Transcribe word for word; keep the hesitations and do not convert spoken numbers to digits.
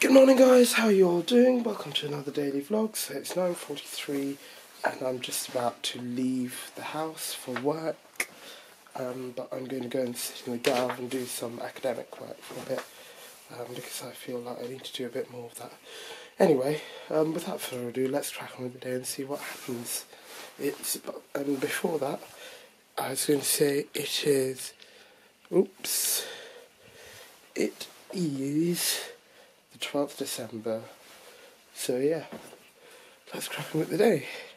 Good morning guys, how are you all doing? Welcome to another daily vlog. So it's nine forty-three and I'm just about to leave the house for work, um, but I'm going to go and sit in the gav and do some academic work for a bit, um, because I feel like I need to do a bit more of that. Anyway, um, without further ado, let's crack on with the day and see what happens. It's, and before that, I was going to say it is, oops, it is the twelfth of December, so yeah, let's crack on with the day.